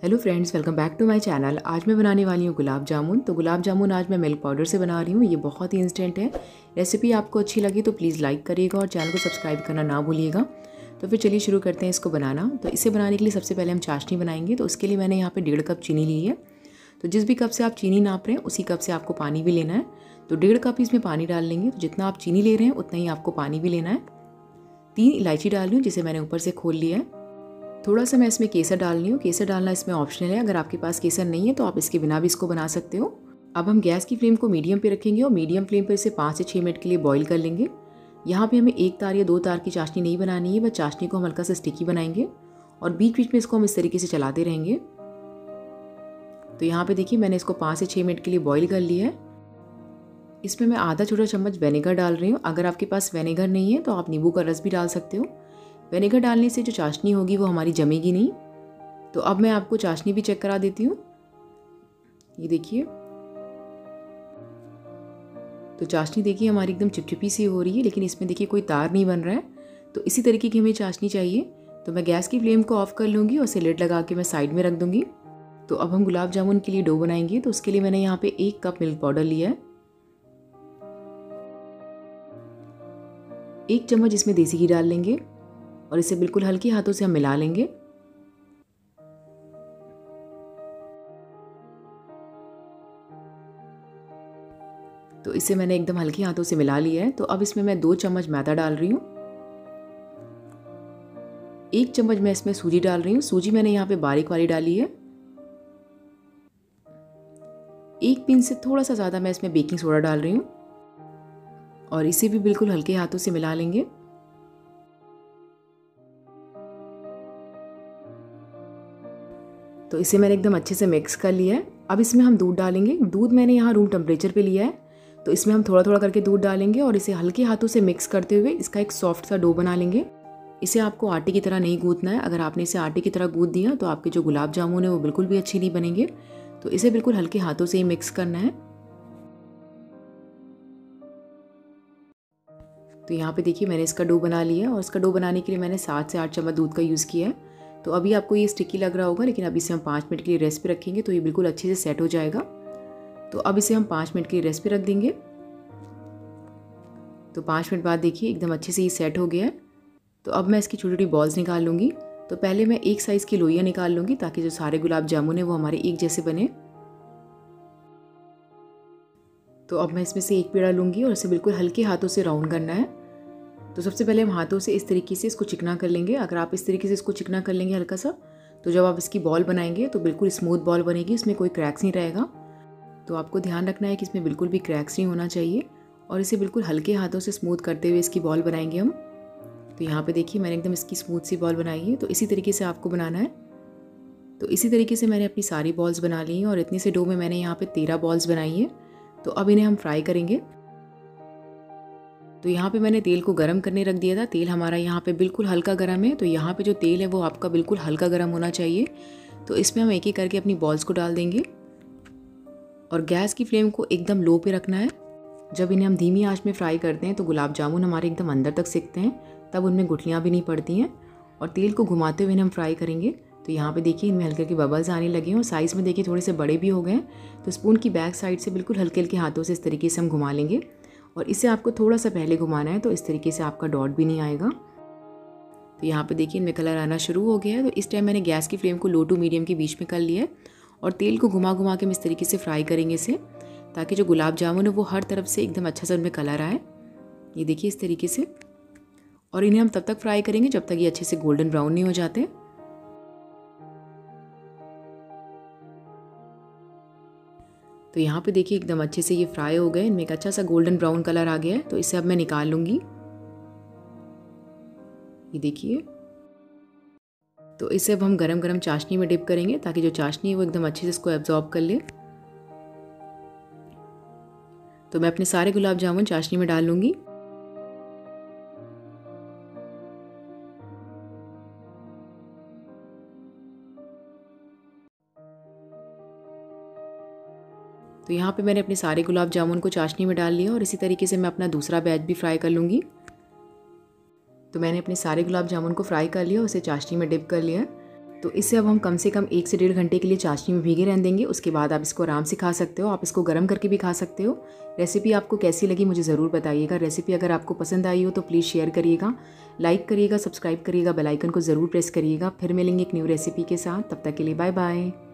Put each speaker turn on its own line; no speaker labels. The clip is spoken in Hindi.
Hello friends, welcome back to my channel. आज मैं बनाने वाली हूँ गुलाब जामुन। तो गुलाब जामुन आज मैं मिल्क पाउडर से बना रही हूँ। ये बहुत ही इंस्टेंट है। रेसिपी आपको अच्छी लगी तो प्लीज़ लाइक करिएगा और चैनल को सब्सक्राइब करना ना भूलिएगा। तो फिर चलिए शुरू करते हैं इसको बनाना। तो इसे बनाने के लिए सबसे पहले हम चाशनी बनाएंगे। तो उसके लिए मैंने यहाँ पर 1.5 कप चीनी ली है। तो जिस भी कप से आप चीनी नाप रहे हैं उसी कप से आपको पानी भी लेना है। तो 1.5 कप इसमें पानी डाल लेंगे। तो जितना आप चीनी ले रहे हैं उतना ही आपको पानी भी लेना है। 3 इलायची डाल रही हूँ जिसे मैंने ऊपर से खोल लिया है। थोड़ा सा मैं इसमें केसर डाल रही हूँ। केसर डालना इसमें ऑप्शनल है। अगर आपके पास केसर नहीं है तो आप इसके बिना भी इसको बना सकते हो। अब हम गैस की फ्लेम को मीडियम पे रखेंगे और मीडियम फ्लेम पर इसे 5 से 6 मिनट के लिए बॉईल कर लेंगे। यहाँ पे हमें 1 तार या 2 तार की चाशनी नहीं बनानी है, बस चाशनी को हम हल्का सा स्टिकी बनाएंगे और बीच बीच में इसको हम इस तरीके से चलाते रहेंगे। तो यहाँ पे देखिए मैंने इसको 5 से 6 मिनट के लिए बॉईल कर लिया है। इसमें मैं आधा छोटा चम्मच विनेगर डाल रही हूँ। अगर आपके पास विनेगर नहीं है तो आप नींबू का रस भी डाल सकते हो। विनेगर डालने से जो चाशनी होगी वो हमारी जमेगी नहीं। तो अब मैं आपको चाशनी भी चेक करा देती हूँ। ये देखिए, तो चाशनी देखिए हमारी एकदम चिपचिपी सी हो रही है, लेकिन इसमें देखिए कोई तार नहीं बन रहा है। तो इसी तरीके की हमें चाशनी चाहिए। तो मैं गैस की फ्लेम को ऑफ कर लूँगी और इसे लिड लगा के मैं साइड में रख दूँगी। तो अब हम गुलाब जामुन के लिए डो बनाएंगे। तो उसके लिए मैंने यहाँ पे 1 कप मिल्क पाउडर लिया है। 1 चम्मच इसमें देसी घी डाल लेंगे और इसे बिल्कुल हल्के हाथों से हम मिला लेंगे। तो इसे मैंने एकदम हल्के हाथों से मिला लिया है। तो अब इसमें मैं 2 चम्मच मैदा डाल रही हूँ। 1 चम्मच मैं इसमें सूजी डाल रही हूँ। सूजी मैंने यहाँ पे बारीक वाली डाली है। 1 पिंच से थोड़ा सा ज़्यादा मैं इसमें बेकिंग सोडा डाल रही हूँ और इसे भी बिल्कुल हल्के हाथों से मिला लेंगे। तो इसे मैंने एकदम अच्छे से मिक्स कर लिया है। अब इसमें हम दूध डालेंगे। दूध मैंने यहाँ रूम टेम्परेचर पे लिया है। तो इसमें हम थोड़ा थोड़ा करके दूध डालेंगे और इसे हल्के हाथों से मिक्स करते हुए इसका एक सॉफ्ट सा डो बना लेंगे। इसे आपको आटे की तरह नहीं गूंथना है। अगर आपने इसे आटे की तरह गूंथ दिया तो आपके जो गुलाब जामुन है वो बिल्कुल भी अच्छी नहीं बनेंगे। तो इसे बिल्कुल हल्के हाथों से ही मिक्स करना है। तो यहाँ पे देखिए मैंने इसका डो बना लिया और इसका डो बनाने के लिए मैंने 7 से 8 चम्मच दूध का यूज़ किया है। तो अभी आपको ये स्टिकी लग रहा होगा, लेकिन अब इसे हम 5 मिनट के लिए रेस्ट पे रखेंगे तो ये बिल्कुल अच्छे से सेट हो जाएगा। तो अब इसे हम 5 मिनट के लिए रेस्ट पे रख देंगे। तो 5 मिनट बाद देखिए एकदम अच्छे से ये सेट हो गया है। तो अब मैं इसकी छोटी छोटी बॉल्स निकाल लूँगी। तो पहले मैं एक साइज़ की लोइयाँ निकाल लूँगी ताकि जो सारे गुलाब जामुन है वो हमारे एक जैसे बने। तो अब मैं इसमें से एक पेड़ा लूँगी और इसे बिल्कुल हल्के हाथों से राउंड करना है। तो सबसे पहले हम हाथों से इस तरीके से इसको चिकना कर लेंगे। अगर आप इस तरीके से इसको चिकना कर लेंगे हल्का सा, तो जब आप इसकी बॉल बनाएंगे तो बिल्कुल स्मूथ बॉल बनेगी, इसमें कोई क्रैक्स नहीं रहेगा। तो आपको ध्यान रखना है कि इसमें बिल्कुल भी क्रैक्स नहीं होना चाहिए और इसे बिल्कुल हल्के हाथों से स्मूथ करते हुए इसकी बॉल बनाएंगे हम। तो यहाँ पे देखिए मैंने एकदम इसकी स्मूथ सी बॉल बनाई है। तो इसी तरीके से आपको बनाना है। तो इसी तरीके से मैंने अपनी सारी बॉल्स बना ली हैं और इतनी से डो में मैंने यहाँ पे 13 बॉल्स बनाई हैं। तो अब इन्हें हम फ्राई करेंगे। तो यहाँ पे मैंने तेल को गरम करने रख दिया था। तेल हमारा यहाँ पे बिल्कुल हल्का गरम है। तो यहाँ पे जो तेल है वो आपका बिल्कुल हल्का गरम होना चाहिए। तो इसमें हम एक एक करके अपनी बॉल्स को डाल देंगे और गैस की फ्लेम को एकदम लो पे रखना है। जब इन्हें हम धीमी आंच में फ्राई करते हैं तो गुलाब जामुन हमारे एकदम अंदर तक सिकते हैं, तब उनमें गुठलियाँ भी नहीं पड़ती हैं। और तेल को घुमाते हुए इन्हें हम फ्राई करेंगे। तो यहाँ पे देखिए इनमें हल्के हल्के बबल्स आने लगे हैं और साइज़ में देखिए थोड़े से बड़े भी हो गए। तो स्पून की बैक साइड से बिल्कुल हल्के हल्के हाथों से इस तरीके से हम घुमा लेंगे और इसे आपको थोड़ा सा पहले घुमाना है, तो इस तरीके से आपका डॉट भी नहीं आएगा। तो यहाँ पे देखिए इनमें कलर आना शुरू हो गया है। तो इस टाइम मैंने गैस की फ्लेम को लो टू मीडियम के बीच में कर लिया है और तेल को घुमा घुमा के हम इस तरीके से फ्राई करेंगे इसे, ताकि जो गुलाब जामुन है वो हर तरफ से एकदम अच्छा सा उनमें कलर आए। ये देखिए इस तरीके से। और इन्हें हम तब तक फ्राई करेंगे जब तक ये अच्छे से गोल्डन ब्राउन नहीं हो जाते। तो यहाँ पे देखिए एकदम अच्छे से ये फ्राई हो गए। इनमें एक अच्छा सा गोल्डन ब्राउन कलर आ गया है। तो इसे अब मैं निकाल लूँगी। ये देखिए, तो इसे अब हम गरम गरम चाशनी में डिप करेंगे ताकि जो चाशनी है वो एकदम अच्छे से इसको एब्जॉर्ब कर ले। तो मैं अपने सारे गुलाब जामुन चाशनी में डाल लूँगी। तो यहाँ पे मैंने अपने सारे गुलाब जामुन को चाशनी में डाल लिया और इसी तरीके से मैं अपना दूसरा बैच भी फ्राई कर लूँगी। तो मैंने अपने सारे गुलाब जामुन को फ्राई कर लिया और उसे चाशनी में डिप कर लिया। तो इसे अब हम कम से कम 1 से 1.5 घंटे के लिए चाशनी में भीगे रहने देंगे। उसके बाद आप इसको आराम से खा सकते हो। आप इसको गर्म करके भी खा सकते हो। रेसिपी आपको कैसी लगी मुझे ज़रूर बताइएगा। रेसिपी अगर आपको पसंद आई हो तो प्लीज़ शेयर करिएगा, लाइक करिएगा, सब्सक्राइब करिएगा, बेल आइकन को ज़रूर प्रेस करिएगा। फिर मिलेंगे एक न्यू रेसिपी के साथ। तब तक के लिए बाय बाय।